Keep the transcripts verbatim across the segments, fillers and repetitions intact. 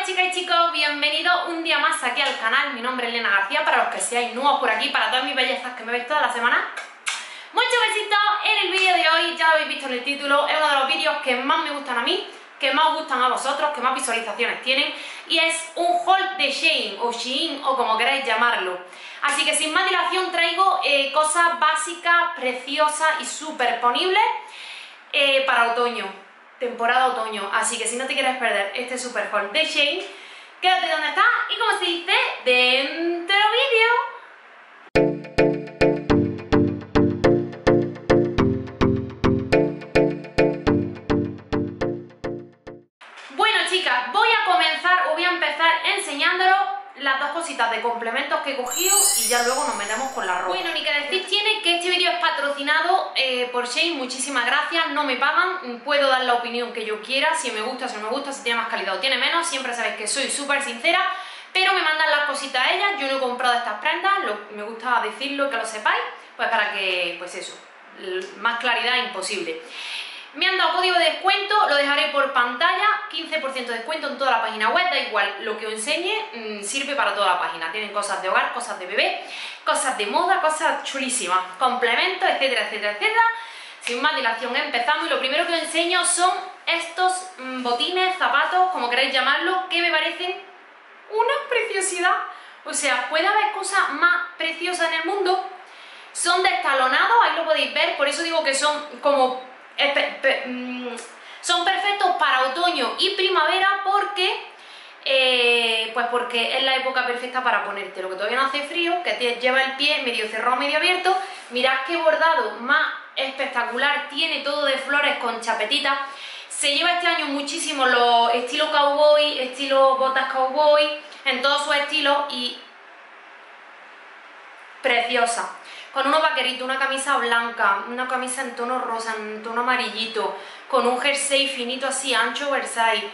Hola chicas y chicos, bienvenidos un día más aquí al canal. Mi nombre es Elena García, para los que seáis nuevos por aquí, para todas mis bellezas que me veis toda la semana. Muchos besitos. En el vídeo de hoy, ya lo habéis visto en el título, es uno de los vídeos que más me gustan a mí, que más os gustan a vosotros, que más visualizaciones tienen, y es un haul de Shein o Shein o como queráis llamarlo. Así que sin más dilación traigo eh, cosas básicas, preciosas y súper ponibles eh, para otoño, temporada otoño. Así que si no te quieres perder este super haul de Shein, quédate donde estás y, como se dice, dentro vídeo. Bueno chicas, voy a comenzar o voy a empezar enseñándolos las dos cositas de complementos que he cogido y ya luego nos metemos con la ropa. Bueno, ni que decir tiene que este vídeo es patrocinado eh, por Shein. Muchísimas gracias, no me pagan, puedo dar la opinión que yo quiera, si me gusta, si no me gusta, si tiene más calidad o tiene menos, siempre sabéis que soy súper sincera, pero me mandan las cositas a ellas. Yo no he comprado estas prendas, lo, me gusta decirlo, que lo sepáis, pues para que, pues eso, más claridad imposible. Me han dado código de descuento, lo dejaré por pantalla, quince por ciento de descuento en toda la página web, da igual lo que os enseñe, mmm, sirve para toda la página. Tienen cosas de hogar, cosas de bebé, cosas de moda, cosas chulísimas, complementos, etcétera, etcétera, etcétera. Sin más dilación empezamos y lo primero que os enseño son estos mmm, botines, zapatos, como queráis llamarlo, que me parecen una preciosidad. O sea, puede haber cosas más preciosas en el mundo. Son destalonados, ahí lo podéis ver, por eso digo que son como... son perfectos para otoño y primavera porque eh, pues porque es la época perfecta para ponerte lo que todavía no hace frío, que te lleva el pie medio cerrado, medio abierto. Mirad qué bordado más espectacular, tiene todo de flores con chapetitas. Se lleva este año muchísimo los estilo cowboy, estilo botas cowboy, en todos sus estilos, y preciosa. Con unos vaqueritos, una camisa blanca, una camisa en tono rosa, en tono amarillito, con un jersey finito así, ancho, oversize.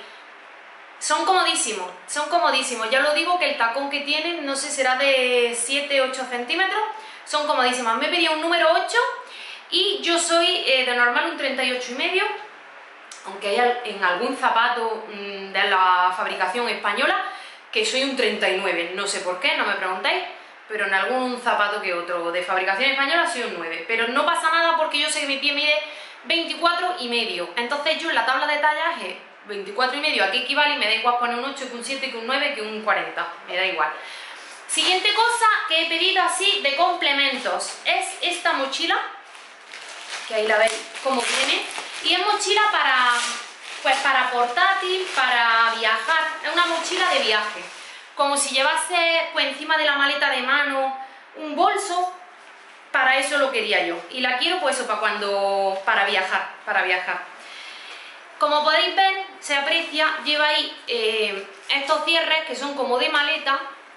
Son comodísimos, son comodísimos. Ya lo digo que el tacón que tienen, no sé, será de siete ocho centímetros. Son comodísimas. Me pedía un número ocho y yo soy eh, de normal un treinta y ocho y medio. Aunque hay en algún zapato mmm, de la fabricación española que soy un treinta y nueve. No sé por qué, no me preguntéis. Pero en algún zapato que otro de fabricación española soy un nueve. Pero no pasa nada porque yo sé que mi pie mide veinticuatro y medio. Entonces yo en la tabla de tallas es veinticuatro y medio, ¿a qué equivale? Y me da igual poner un ocho, que un siete, que un nueve, que un cuarenta. Me da igual. Siguiente cosa que he pedido así de complementos es esta mochila, que ahí la veis cómo viene. Y es mochila para, pues para portátil, para viajar. Es una mochila de viaje. Como si llevase pues encima de la maleta de mano un bolso. Para eso lo quería yo, y la quiero pues eso, para cuando, para viajar, para viajar. Como podéis ver, se aprecia, lleva ahí eh, estos cierres que son como de maleta,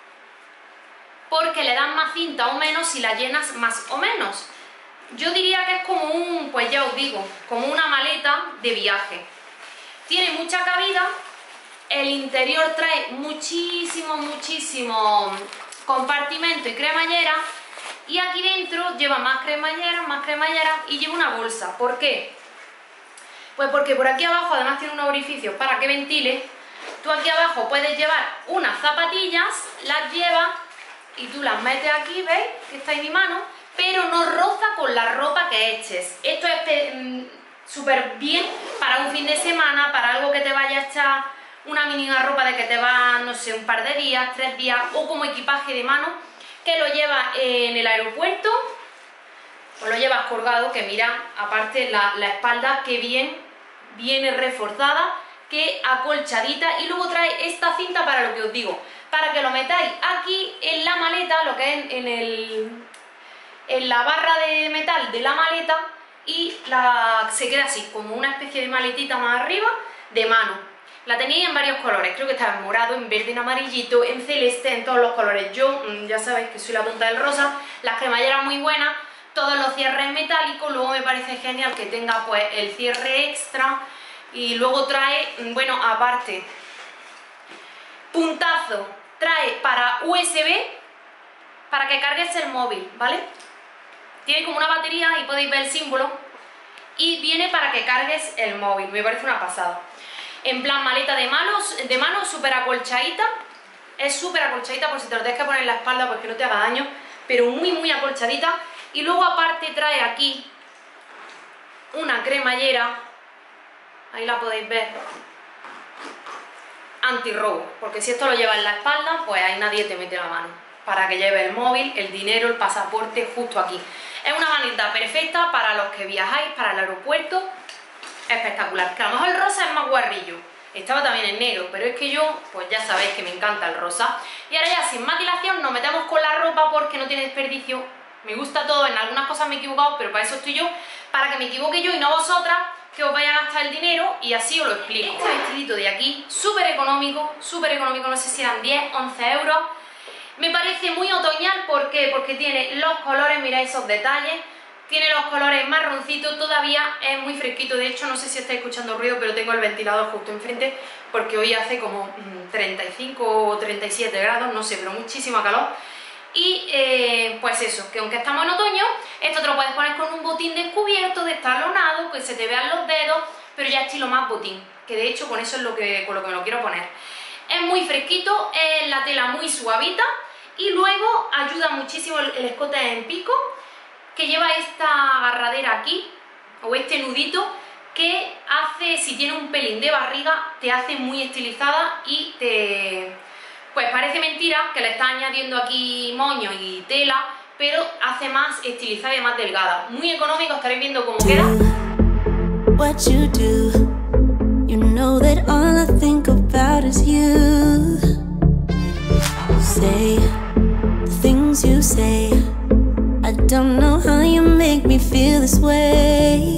porque le dan más cinta o menos si la llenas más o menos. Yo diría que es como un, pues ya os digo, como una maleta de viaje. Tiene mucha cabida. El interior trae muchísimo, muchísimo compartimento y cremallera. Y aquí dentro lleva más cremallera, más cremallera y lleva una bolsa. ¿Por qué? Pues porque por aquí abajo además tiene unos orificios para que ventile. Tú aquí abajo puedes llevar unas zapatillas, las llevas y tú las metes aquí, ¿veis? Que está en mi mano, pero no roza con la ropa que eches. Esto es súper bien para un fin de semana, para algo que te vaya a echar una mínima ropa de que te va, no sé, un par de días, tres días, o como equipaje de mano, que lo llevas en el aeropuerto, o lo llevas colgado, que mira, aparte la, la espalda que bien viene reforzada, que acolchadita, y luego trae esta cinta para lo que os digo, para que lo metáis aquí en la maleta, lo que es en, en, el, en la barra de metal de la maleta, y la, se queda así, como una especie de maletita más arriba, de mano. La tenéis en varios colores, creo que está en morado, en verde, en amarillito, en celeste, en todos los colores. Yo, ya sabéis que soy la punta del rosa, las cremalleras muy buenas, todos los cierres metálicos. Luego me parece genial que tenga pues el cierre extra, y luego trae, bueno, aparte, puntazo, trae para U S B, para que cargues el móvil, ¿vale? Tiene como una batería y podéis ver el símbolo, y viene para que cargues el móvil, me parece una pasada. En plan maleta de manos, de mano súper acolchadita, es súper acolchadita por si te lo tienes que poner en la espalda porque no te haga daño, pero muy muy acolchadita. Y luego aparte trae aquí una cremallera, ahí la podéis ver, antirrobo, porque si esto lo llevas en la espalda, pues ahí nadie te mete la mano, para que lleve el móvil, el dinero, el pasaporte justo aquí. Es una manita perfecta para los que viajáis, para el aeropuerto, espectacular. Que a lo mejor el rosa es más guarrillo, estaba también en negro, pero es que yo, pues ya sabéis que me encanta el rosa. Y ahora ya sin más dilación nos metemos con la ropa porque no tiene desperdicio. Me gusta todo, en algunas cosas me he equivocado, pero para eso estoy yo, para que me equivoque yo y no vosotras, que os vaya a gastar el dinero, y así os lo explico. Este vestidito de aquí, súper económico, súper económico, no sé si eran diez, once euros. Me parece muy otoñal, ¿por qué? Porque tiene los colores, mirad esos detalles, tiene los colores marroncitos, todavía es muy fresquito. De hecho, no sé si estáis escuchando ruido, pero tengo el ventilador justo enfrente, porque hoy hace como treinta y cinco o treinta y siete grados, no sé, pero muchísima calor. Y eh, pues eso, que aunque estamos en otoño, esto te lo puedes poner con un botín descubierto, destalonado, que se te vean los dedos, pero ya estilo más botín, que de hecho con eso es lo que, con lo que me lo quiero poner. Es muy fresquito, es la tela muy suavita y luego ayuda muchísimo el, el escote en pico, que lleva esta agarradera aquí, o este nudito, que hace, si tiene un pelín de barriga, te hace muy estilizada y te... Pues parece mentira que le está añadiendo aquí moño y tela, pero hace más estilizada y más delgada. Muy económico, estaréis viendo cómo queda. What you do, you know that all I think about is you. Say the things you say, I don't know how you make me feel this way.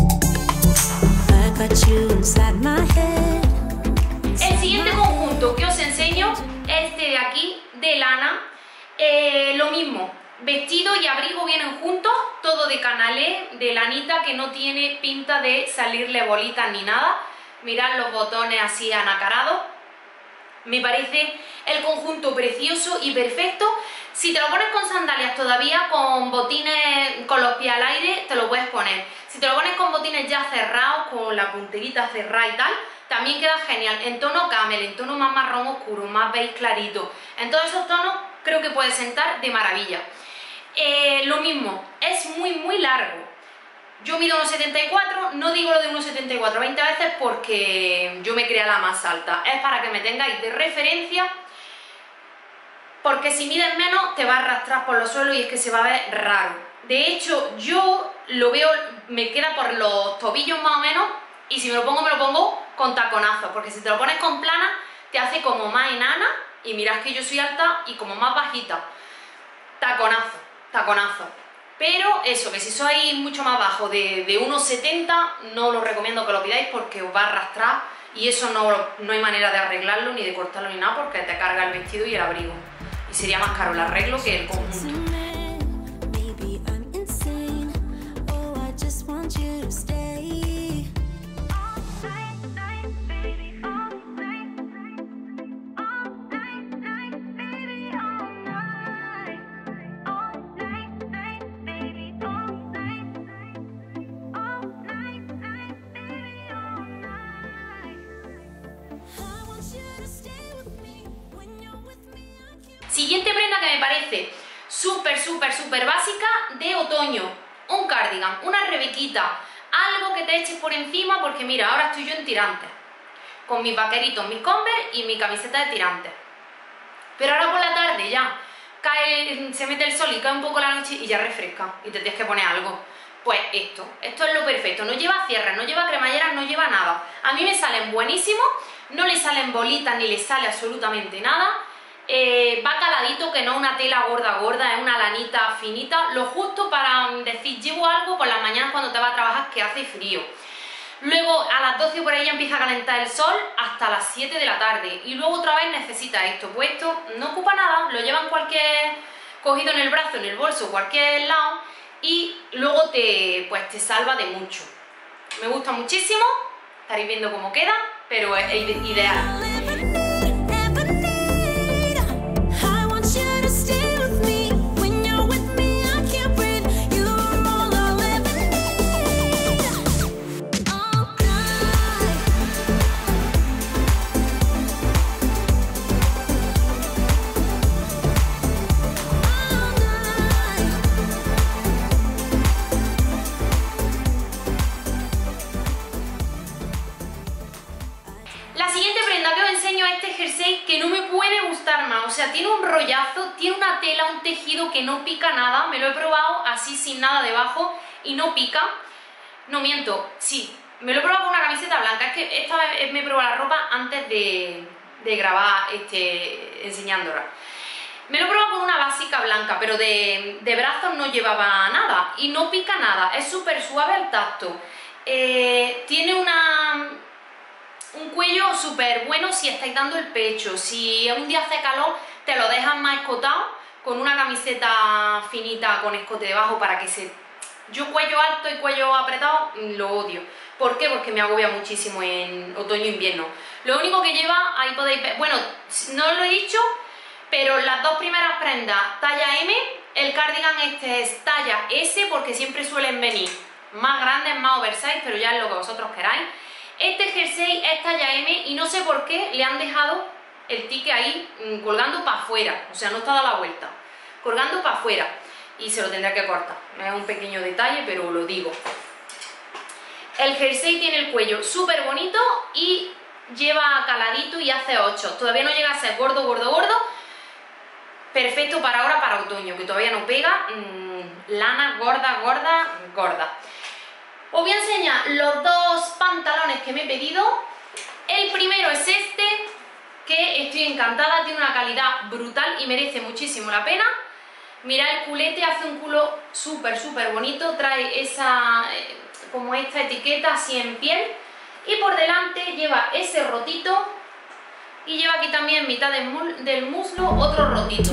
I got you inside my head. El siguiente conjunto que os enseño, este de aquí, de lana, eh, lo mismo, vestido y abrigo vienen juntos, todo de canalé, de lanita, que no tiene pinta de salirle bolitas ni nada. Mirad los botones así anacarados, me parece el conjunto precioso y perfecto. Si te lo pones con sandalias todavía, con botines con los pies al aire, te lo puedes poner. Si te lo pones con botines ya cerrados, con la punterita cerrada y tal, también queda genial, en tono camel, en tono más marrón oscuro, más beige clarito. En todos esos tonos creo que puede sentar de maravilla. Eh, lo mismo, es muy muy largo. Yo mido uno setenta y cuatro, no digo lo de uno setenta y cuatro veinte veces porque yo me crea la más alta. Es para que me tengáis de referencia, porque si mides menos te va a arrastrar por los suelos y es que se va a ver raro. De hecho, yo lo veo, me queda por los tobillos más o menos, y si me lo pongo, me lo pongo con taconazos, porque si te lo pones con plana, te hace como más enana, y mirad que yo soy alta y como más bajita. Taconazo, taconazo. Pero eso, que si sois mucho más bajo, de, de uno setenta, no os lo recomiendo que lo pidáis porque os va a arrastrar, y eso no, no hay manera de arreglarlo, ni de cortarlo, ni nada, porque te carga el vestido y el abrigo. Y sería más caro el arreglo que el conjunto. Siguiente prenda que me parece súper, súper, súper básica, de otoño. Un cardigan, una rebequita, algo que te eches por encima, porque mira, ahora estoy yo en tirantes, con mis vaqueritos, mis Converse y mi camiseta de tirantes. Pero ahora por la tarde ya cae, se mete el sol y cae un poco la noche y ya refresca y te tienes que poner algo. Pues esto, esto es lo perfecto, no lleva cierres, no lleva cremalleras, no lleva nada. A mí me salen buenísimos, no le salen bolitas ni le sale absolutamente nada. Eh, va caladito, que no es una tela gorda gorda, es una lanita finita, lo justo para decir llevo algo por las mañanas cuando te vas a trabajar que hace frío. Luego a las doce por ahí ya empieza a calentar el sol hasta las siete de la tarde, y luego otra vez necesita esto puesto, no ocupa nada, lo llevan cualquier, cogido en el brazo, en el bolso, cualquier lado, y luego te, pues te salva de mucho. Me gusta muchísimo, estaréis viendo cómo queda, pero es ideal. enseño este jersey que no me puede gustar más, o sea, tiene un rollazo, tiene una tela, un tejido que no pica nada, me lo he probado así sin nada debajo y no pica, no miento, sí, me lo he probado con una camiseta blanca, es que esta vez me he probado la ropa antes de, de grabar este, enseñándola. Me lo he probado con una básica blanca, pero de, de brazos no llevaba nada y no pica nada, es súper suave al tacto, eh, tiene una... un cuello súper bueno si estáis dando el pecho, si un día hace calor te lo dejas más escotado con una camiseta finita con escote debajo para que se... Yo cuello alto y cuello apretado lo odio. ¿Por qué? Porque me agobia muchísimo en otoño e invierno. Lo único que lleva, ahí podéis ver, bueno, no os lo he dicho, pero las dos primeras prendas talla eme, el cardigan este es talla ese porque siempre suelen venir más grandes, más oversize, pero ya es lo que vosotros queráis. Este jersey es talla eme y no sé por qué le han dejado el ticket ahí mmm, colgando para afuera, o sea, no está dando la vuelta, colgando para afuera y se lo tendré que cortar. Es un pequeño detalle, pero lo digo. El jersey tiene el cuello súper bonito y lleva caladito y hace ocho. Todavía no llega a ser gordo, gordo, gordo. Perfecto para ahora, para otoño, que todavía no pega. Mmm, lana gorda, gorda, gorda. Os voy a enseñar los dos pantalones que me he pedido. El primero es este, que estoy encantada, tiene una calidad brutal y merece muchísimo la pena. Mirad el culete, hace un culo súper, súper bonito, trae esa, como esta etiqueta así en piel. Y por delante lleva ese rotito y lleva aquí también en mitad del, del muslo otro rotito.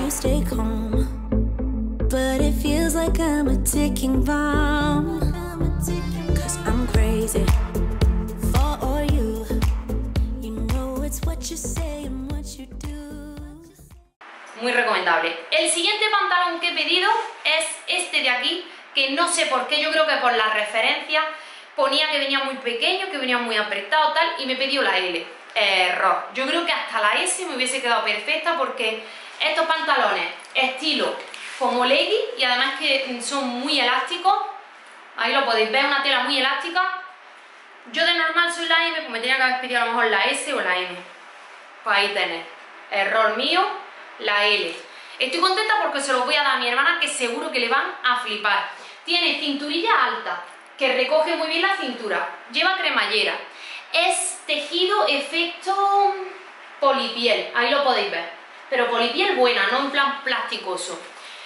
Muy recomendable. El siguiente pantalón que he pedido es este de aquí, que no sé por qué, yo creo que por las referencias ponía que venía muy pequeño, que venía muy apretado tal, y me pidió la ele. Error. Yo creo que hasta la ese me hubiese quedado perfecta porque estos pantalones estilo como legging y además que son muy elásticos, ahí lo podéis ver, una tela muy elástica. Yo de normal soy la eme, pues me tenía que haber pedido a lo mejor la ese o la eme. Pues ahí tenéis. Error mío, la ele. Estoy contenta porque se los voy a dar a mi hermana, que seguro que le van a flipar. Tiene cinturilla alta, que recoge muy bien la cintura. Lleva cremallera. Es tejido efecto polipiel, ahí lo podéis ver. Pero polipiel buena, no en plan plasticoso.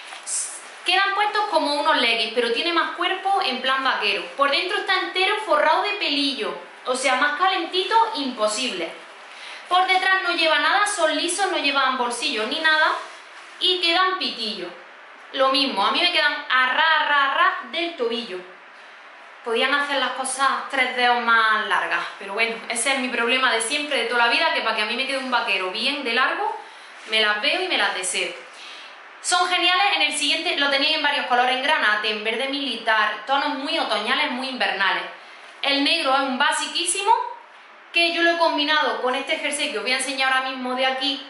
Quedan puestos como unos leggings, pero tiene más cuerpo en plan vaquero. Por dentro está entero forrado de pelillo, o sea, más calentito imposible. Por detrás no lleva nada, son lisos, no llevan bolsillos ni nada y quedan pitillos. Lo mismo, a mí me quedan a ra, a ra, a ra del tobillo. Podían hacer las cosas tres dedos más largas, pero bueno, ese es mi problema de siempre, de toda la vida, que para que a mí me quede un vaquero bien de largo, me las veo y me las deseo. Son geniales. En el siguiente lo tenéis en varios colores, en granate, en verde militar, tonos muy otoñales, muy invernales. El negro es un basiquísimo, que yo lo he combinado con este jersey que os voy a enseñar ahora mismo de aquí,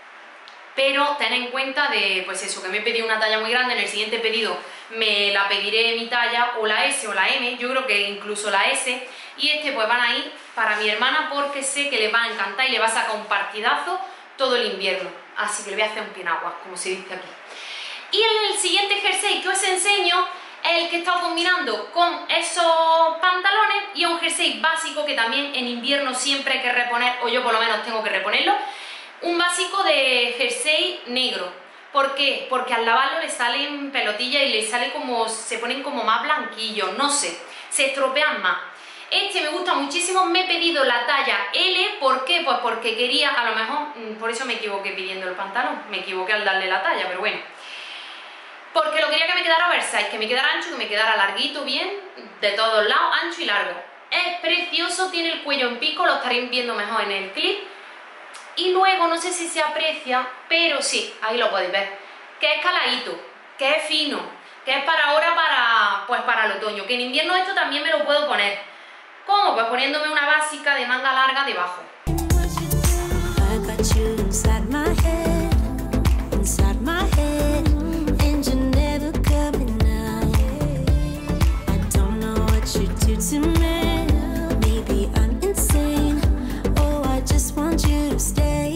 pero tened en cuenta de, pues eso, que me he pedido una talla muy grande, en el siguiente pedido me la pediré mi talla, o la ese o la eme, yo creo que incluso la ese, y este pues van a ir para mi hermana porque sé que le va a encantar y le va a sacar un partidazo todo el invierno, así que le voy a hacer un pienagua, como se dice aquí. Y en el siguiente jersey que os enseño es el que he estado combinando con esos pantalones y un jersey básico que también en invierno siempre hay que reponer, o yo por lo menos tengo que reponerlo, un básico de jersey negro. ¿Por qué? Porque al lavarlo le salen pelotillas y le sale como, se ponen como más blanquillos, no sé, se estropean más. Este me gusta muchísimo, me he pedido la talla ele, ¿por qué? Pues porque quería, a lo mejor, por eso me equivoqué pidiendo el pantalón, me equivoqué al darle la talla, pero bueno. Porque lo quería que me quedara oversize, que me quedara ancho, que me quedara larguito, bien, de todos lados, ancho y largo. Es precioso, tiene el cuello en pico, lo estaréis viendo mejor en el clip. Y luego, no sé si se aprecia, pero sí, ahí lo podéis ver, que es caladito, que es fino, que es para ahora, para, pues para el otoño, que en invierno esto también me lo puedo poner. ¿Cómo? Pues poniéndome una básica de manga larga debajo. Maybe I'm insane. Oh, I just want you to stay.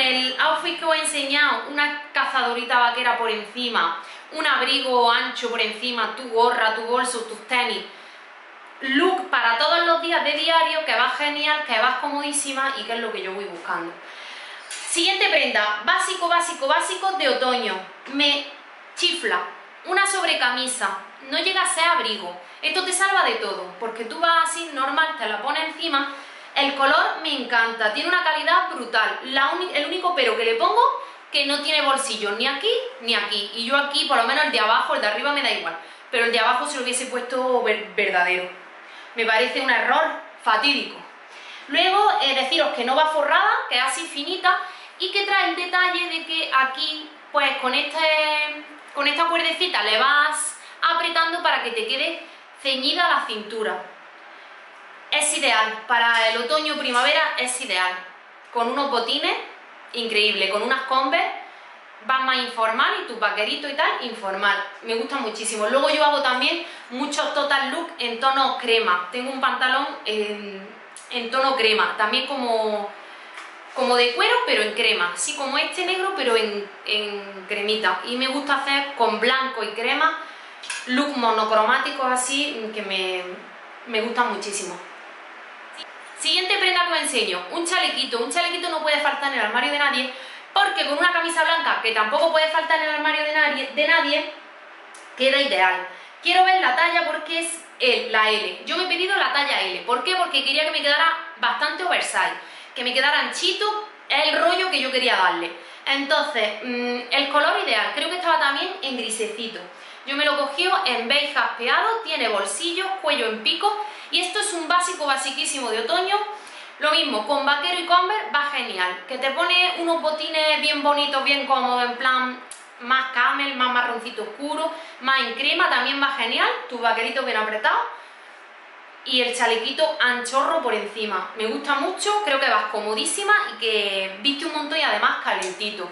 el outfit que os he enseñado, una cazadorita vaquera por encima, un abrigo ancho por encima, tu gorra, tu bolso, tus tenis, look para todos los días de diario, que vas genial, que vas comodísima y que es lo que yo voy buscando. Siguiente prenda, básico, básico, básico de otoño. Me chifla una sobrecamisa, no llega a ser abrigo. Esto te salva de todo, porque tú vas así normal, te la pones encima. El color me encanta, tiene una calidad brutal. La el único pero que le pongo, que no tiene bolsillos ni aquí ni aquí. Y yo aquí, por lo menos el de abajo, el de arriba me da igual, pero el de abajo se lo hubiese puesto ver verdadero. Me parece un error fatídico. Luego, eh, deciros que no va forrada, que es así finita y que trae el detalle de que aquí, pues con, este, con esta cuerdecita le vas apretando para que te quede ceñida la cintura. Es ideal, para el otoño o primavera es ideal. Con unos botines, increíble, con unas Converse, vas más informal y tus vaqueritos y tal, informal. Me gusta muchísimo. Luego yo hago también muchos total look en tono crema. Tengo un pantalón en, en tono crema, también como, como de cuero, pero en crema. Así como este negro, pero en, en cremita. Y me gusta hacer con blanco y crema look monocromáticos así, que me, me gustan muchísimo. Siguiente prenda que os enseño, un chalequito. Un chalequito no puede faltar en el armario de nadie, porque con una camisa blanca, que tampoco puede faltar en el armario de nadie, de nadie queda ideal. Quiero ver la talla porque es el, la L. Yo me he pedido la talla L. ¿Por qué? Porque quería que me quedara bastante oversize, que me quedara anchito, es el rollo que yo quería darle. Entonces, mmm, el color ideal, creo que estaba también en grisecito. Yo me lo cogí en beige jaspeado, tiene bolsillos, cuello en pico, y esto es un básico basiquísimo de otoño. Lo mismo, con vaquero y Converse va genial, que te pone unos botines bien bonitos, bien cómodos, en plan más camel, más marroncito oscuro, más en crema, también va genial, tus vaqueritos bien apretados y el chalequito anchorro por encima. Me gusta mucho, creo que vas comodísima y que viste un montón y además calentito.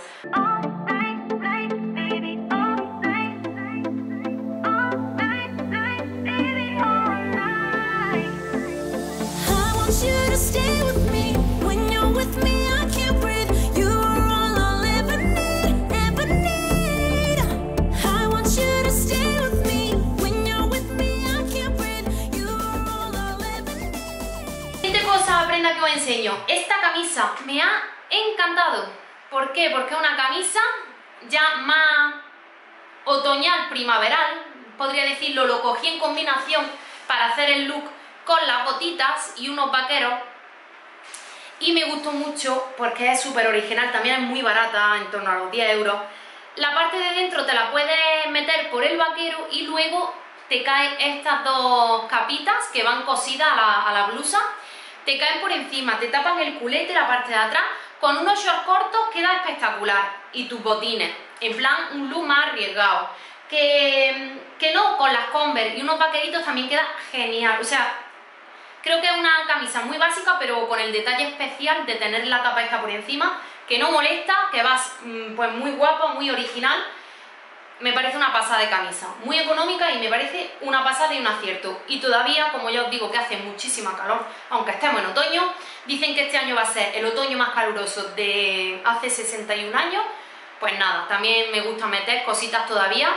Prenda que os enseño, esta camisa me ha encantado. ¿Por qué? Porque es una camisa ya más otoñal, primaveral, podría decirlo. Lo cogí en combinación para hacer el look con las botitas y unos vaqueros y me gustó mucho porque es súper original, también es muy barata, en torno a los diez euros. La parte de dentro te la puedes meter por el vaquero y luego te caen estas dos capitas que van cosidas a la, a la blusa. Te caen por encima, te tapan el culete, la parte de atrás, con unos shorts cortos queda espectacular. Y tus botines, en plan un look más arriesgado. Que, que no, con las Converse y unos vaqueritos también queda genial. O sea, creo que es una camisa muy básica, pero con el detalle especial de tener la capa esta por encima, que no molesta, que vas pues muy guapo, muy original. Me parece una pasada de camisa, muy económica y me parece una pasada y un acierto. Y todavía, como ya os digo, que hace muchísima calor, aunque estemos en otoño. Dicen que este año va a ser el otoño más caluroso de hace sesenta y un años. Pues nada, también me gusta meter cositas todavía.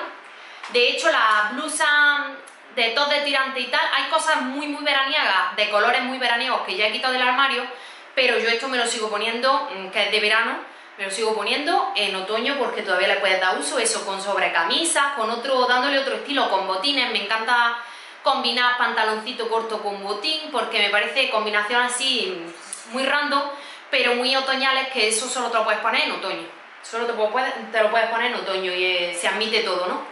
De hecho, las blusas de top de tirante y tal, hay cosas muy muy veraniegas, de colores muy veraniegos que ya he quitado del armario, pero yo esto me lo sigo poniendo, que es de verano. Me lo sigo poniendo en otoño porque todavía le puedes dar uso, eso con sobrecamisas, con otro, dándole otro estilo, con botines. Me encanta combinar pantaloncito corto con botín porque me parece combinación así muy random, pero muy otoñales, que eso solo te lo puedes poner en otoño. Solo te, puedes, te lo puedes poner en otoño y eh, se admite todo, ¿no?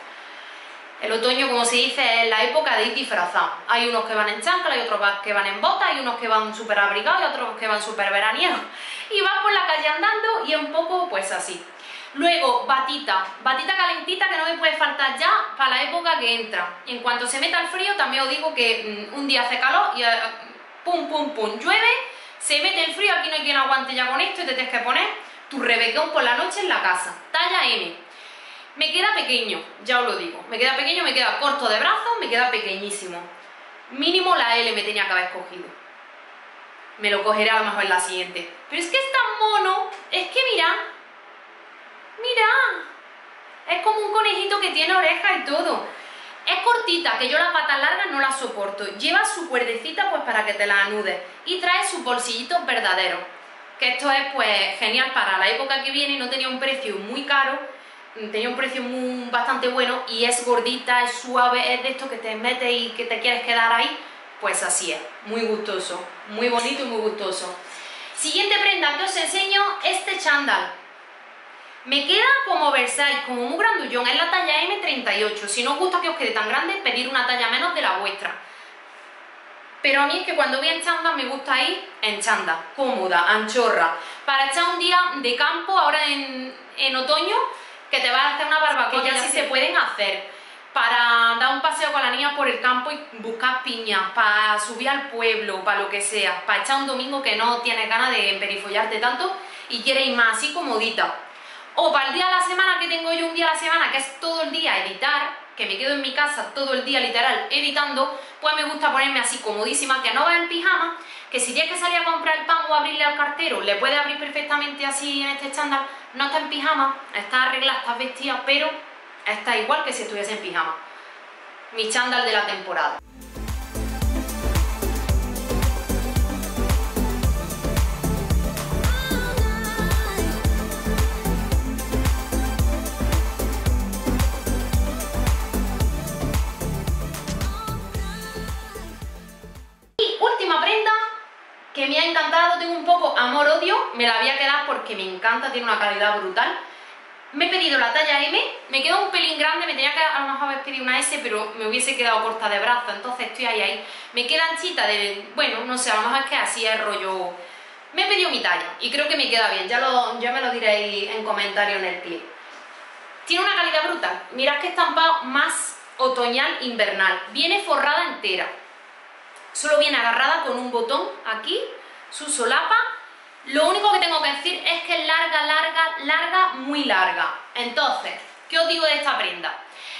El otoño, como se dice, es la época de ir disfrazado. Hay unos que van en chancla, hay otros que van en botas, hay unos que van súper abrigados y otros que van súper veraniegos. Y vas por la calle andando y un poco pues así. Luego, batita. Batita calentita que no me puede faltar ya para la época que entra. En cuanto se meta el frío, también os digo que mmm, un día hace calor y uh, pum, pum, pum, llueve, se mete el frío, aquí no hay quien aguante ya con esto y te tienes que poner tu rebequón por la noche en la casa. Talla eme. Me queda pequeño, ya os lo digo, me queda pequeño, me queda corto de brazos, me queda pequeñísimo. Mínimo la ele me tenía que haber cogido. Me lo cogeré a lo mejor en la siguiente. Pero es que es tan mono Es que mira, mira, es como un conejito que tiene orejas y todo. Es cortita, que yo las patas largas no las soporto. Lleva su cuerdecita pues para que te la anudes. Y trae sus bolsillitos verdaderos. Que esto es pues genial para la época que viene, no tenía un precio muy caro, tenía un precio muy, bastante bueno y es gordita, es suave, es de esto que te metes y que te quieres quedar ahí. Pues así es, muy gustoso, muy bonito y muy gustoso. Siguiente prenda que os enseño, este chándal. Me queda como Versailles, como muy grandullón, es la talla eme treinta y ocho. Si no os gusta que os quede tan grande, pedir una talla menos de la vuestra. Pero a mí es que cuando voy en chándal me gusta ir en chándal, cómoda, anchorra. Para echar un día de campo, ahora en, en otoño, que te vas a hacer una barbacoa, que ya sí se pueden hacer. Para dar un paseo con la niña por el campo y buscar piñas, para subir al pueblo, para lo que sea. Para echar un domingo que no tienes ganas de emperifollarte tanto y quieres ir más así comodita. O para el día de la semana, que tengo yo un día a la semana, que es todo el día editar, que me quedo en mi casa todo el día literal editando, pues me gusta ponerme así comodísima, que no va en pijama, que si tienes que salir a comprar el pan o abrirle al cartero, le puedes abrir perfectamente así en este chándal, no está en pijama, está arreglada, está vestida, pero está igual que si estuviese en pijama. Mi chándal de la temporada. Que me ha encantado, tengo un poco amor-odio, me la voy a quedar porque me encanta, tiene una calidad brutal. Me he pedido la talla eme, me queda un pelín grande, me tenía que a lo mejor haber pedido una ese, pero me hubiese quedado corta de brazo, entonces estoy ahí, ahí. Me queda anchita de, bueno, no sé, a lo mejor es que así es rollo. Me he pedido mi talla y creo que me queda bien, ya, lo, ya me lo diréis en comentario en el clip. Tiene una calidad brutal, mirad que estampado más otoñal invernal, viene forrada entera. Solo viene agarrada con un botón aquí, su solapa. Lo único que tengo que decir es que es larga, larga, larga, muy larga. Entonces, ¿qué os digo de esta prenda?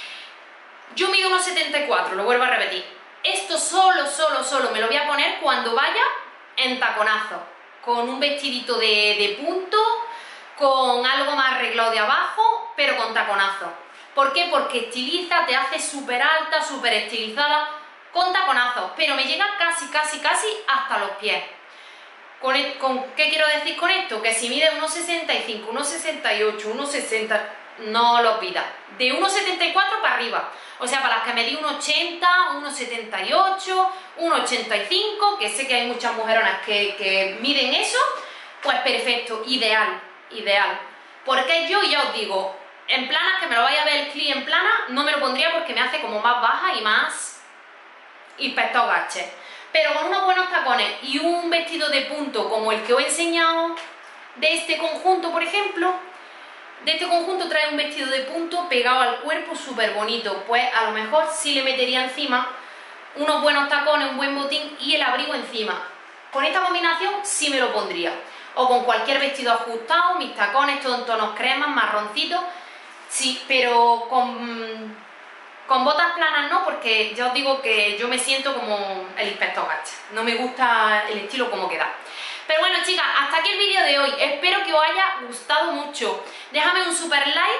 Yo mido uno setenta y cuatro, lo vuelvo a repetir. Esto solo, solo, solo me lo voy a poner cuando vaya en taconazo. Con un vestidito de, de punto, con algo más arreglado de abajo, pero con taconazo. ¿Por qué? Porque estiliza, te hace súper alta, súper estilizada, con taconazos, pero me llega casi, casi, casi hasta los pies. ¿Con, el, con, ¿Qué quiero decir con esto? Que si mide uno sesenta y cinco, uno sesenta y ocho, uno sesenta, no lo pidas. De uno setenta y cuatro para arriba. O sea, para las que me di uno ochenta, uno setenta y ocho, uno ochenta y cinco, que sé que hay muchas mujeronas que, que miden eso, pues perfecto, ideal, ideal. Porque yo ya os digo, en planas, que me lo vaya a ver el clip en plana, no me lo pondría porque me hace como más baja y más y pesto gache. Pero con unos buenos tacones y un vestido de punto como el que os he enseñado de este conjunto, por ejemplo, de este conjunto trae un vestido de punto pegado al cuerpo súper bonito, pues a lo mejor sí le metería encima unos buenos tacones, un buen botín y el abrigo encima. Con esta combinación sí me lo pondría, o con cualquier vestido ajustado, mis tacones todos en tonos cremas, marroncitos, sí, pero con... Con botas planas no, porque ya os digo que yo me siento como el inspector Gacha. No me gusta el estilo como queda. Pero bueno, chicas, hasta aquí el vídeo de hoy. Espero que os haya gustado mucho. Déjame un super like